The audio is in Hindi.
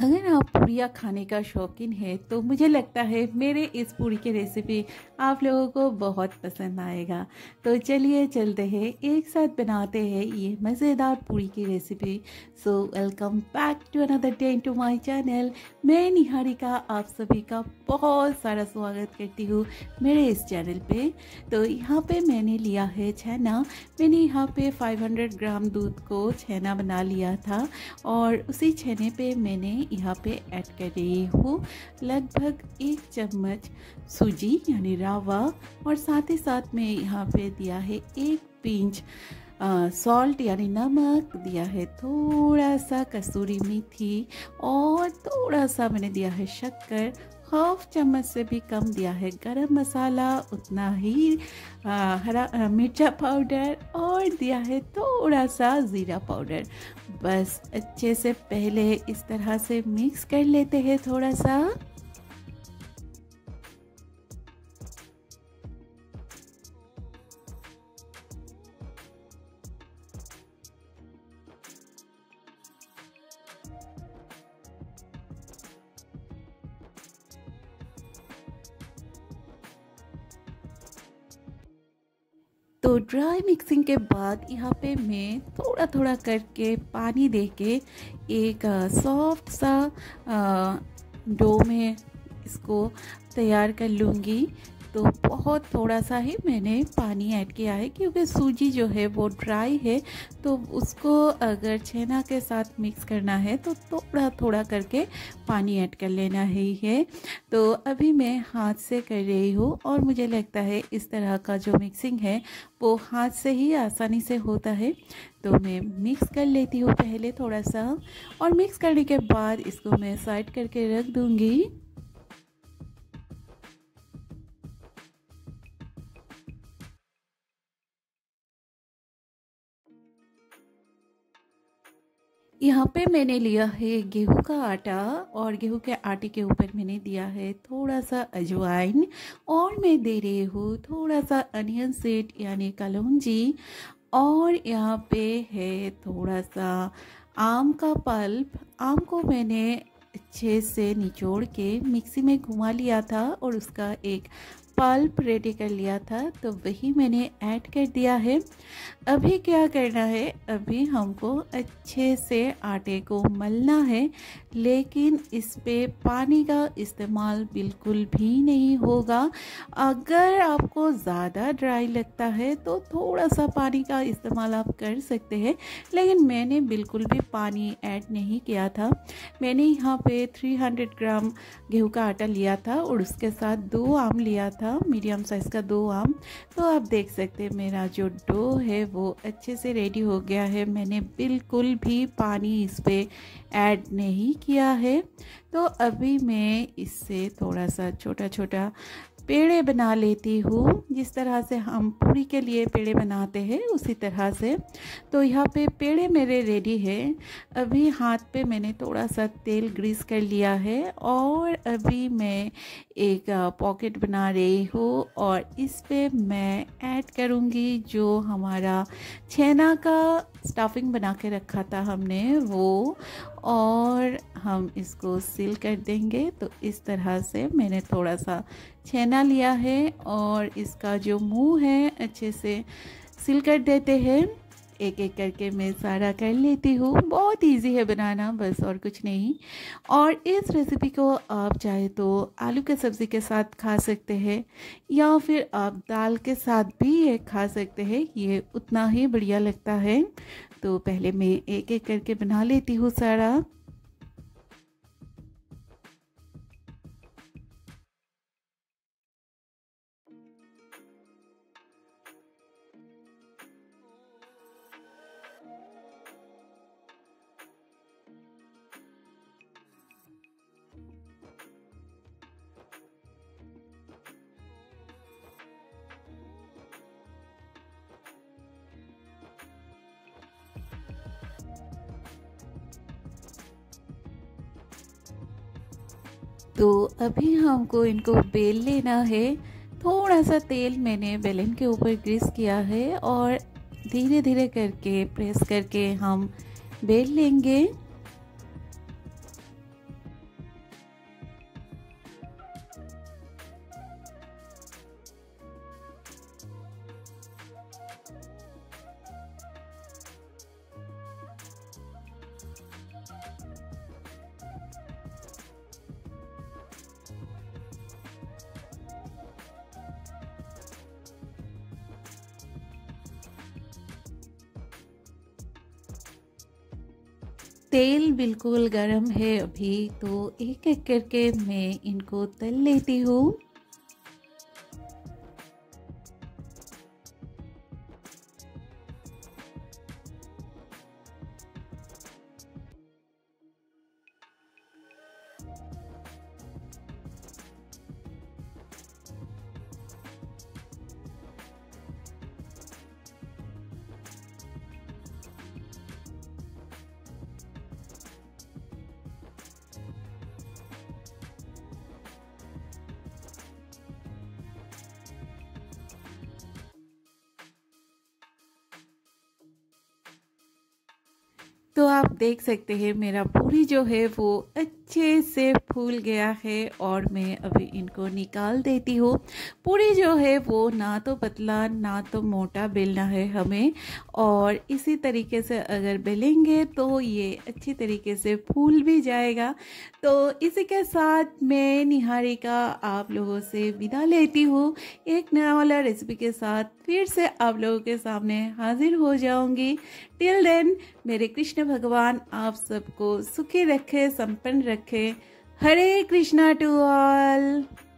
अगर आप पूरियाँ खाने का शौकीन है तो मुझे लगता है मेरे इस पूरी की रेसिपी आप लोगों को बहुत पसंद आएगा। तो चलिए चलते हैं, एक साथ बनाते हैं ये मज़ेदार पूरी की recipe. So welcome back to another day to my channel. मैं निहारिका आप सभी का बहुत सारा स्वागत करती हूँ मेरे इस चैनल पे। तो यहाँ पे मैंने लिया है छेना। मैंने यहाँ पे 500 ग्राम दूध को छेना बना लिया था और उसी छेने पे मैंने यहाँ पे ऐड कर रही हूँ लगभग 1 चम्मच सूजी यानी रावा, और साथ ही साथ में यहाँ पे दिया है 1 पिंच सॉल्ट यानी नमक, दिया है थोड़ा सा कसूरी मेथी और थोड़ा सा मैंने दिया है शक्कर, हाफ चम्मच से भी कम दिया है गरम मसाला, उतना ही हरा मिर्चा पाउडर और दिया है थोड़ा सा ज़ीरा पाउडर। बस अच्छे से पहले इस तरह से मिक्स कर लेते हैं थोड़ा सा। तो ड्राई मिक्सिंग के बाद यहाँ पे मैं थोड़ा थोड़ा करके पानी देके एक सॉफ्ट सा डो में इसको तैयार कर लूँगी। तो बहुत थोड़ा सा ही मैंने पानी ऐड किया है क्योंकि सूजी जो है वो ड्राई है, तो उसको अगर छेना के साथ मिक्स करना है तो थोड़ा थोड़ा करके पानी ऐड कर लेना है। तो अभी मैं हाथ से कर रही हूँ और मुझे लगता है इस तरह का जो मिक्सिंग है वो हाथ से ही आसानी से होता है। तो मैं मिक्स कर लेती हूँ पहले थोड़ा सा, और मिक्स करने के बाद इसको मैं साइड करके रख दूँगी। यहाँ पे मैंने लिया है गेहूं का आटा और गेहूं के आटे के ऊपर मैंने दिया है थोड़ा सा अजवाइन, और मैं दे रही हूँ थोड़ा सा अनियन सीड यानी कलौंजी, और यहाँ पे है थोड़ा सा आम का पल्प। आम को मैंने अच्छे से निचोड़ के मिक्सी में घुमा लिया था और उसका एक पल्प रेडी कर लिया था, तो वही मैंने ऐड कर दिया है। अभी क्या करना है, अभी हमको अच्छे से आटे को मलना है, लेकिन इस पे पानी का इस्तेमाल बिल्कुल भी नहीं होगा। अगर आपको ज़्यादा ड्राई लगता है तो थोड़ा सा पानी का इस्तेमाल आप कर सकते हैं, लेकिन मैंने बिल्कुल भी पानी ऐड नहीं किया था। मैंने यहाँ पे 300 ग्राम गेहूं का आटा लिया था और उसके साथ 2 आम लिया था, मीडियम साइज़ का 2 आम। तो आप देख सकते हैं मेरा जो डो है वो अच्छे से रेडी हो गया है। मैंने बिल्कुल भी पानी इस पे ऐड नहीं किया है। तो अभी मैं इससे थोड़ा सा छोटा छोटा पेड़े बना लेती हूँ, जिस तरह से हम पूरी के लिए पेड़े बनाते हैं उसी तरह से। तो यहाँ पे पेड़े मेरे रेडी है। अभी हाथ पे मैंने थोड़ा सा तेल ग्रीस कर लिया है और अभी मैं एक पॉकेट बना रही हूँ और इस पे मैं ऐड करूँगी जो हमारा छेना का स्टफिंग बना के रखा था हमने वो, और हम इसको सील कर देंगे। तो इस तरह से मैंने थोड़ा सा छेना लिया है और इसका जो मुंह है अच्छे से सील कर देते हैं। एक एक करके मैं सारा कर लेती हूँ। बहुत इजी है बनाना, बस और कुछ नहीं। और इस रेसिपी को आप चाहे तो आलू के सब्ज़ी के साथ खा सकते हैं या फिर आप दाल के साथ भी ये खा सकते हैं, ये उतना ही बढ़िया लगता है। तो पहले मैं एक एक करके बना लेती हूँ सारा। तो अभी हमको इनको बेल लेना है। थोड़ा सा तेल मैंने बेलन के ऊपर ग्रीस किया है और धीरे धीरे करके प्रेस करके हम बेल लेंगे। तेल बिल्कुल गरम है अभी, तो एक एक करके मैं इनको तल लेती हूँ। तो आप देख सकते हैं मेरा पूरी जो है वो अच्छे से फूल गया है और मैं अभी इनको निकाल देती हूँ। पूरी जो है वो ना तो पतला ना तो मोटा बेलना है हमें, और इसी तरीके से अगर बेलेंगे तो ये अच्छी तरीके से फूल भी जाएगा। तो इसी के साथ मैं निहारिका आप लोगों से विदा लेती हूँ। एक नया वाला रेसिपी के साथ फिर से आप लोगों के सामने हाजिर हो जाऊंगी। टिल देन मेरे कृष्ण भगवान आप सबको सुखी रखे, संपन्न रखे। Hare Krishna to all.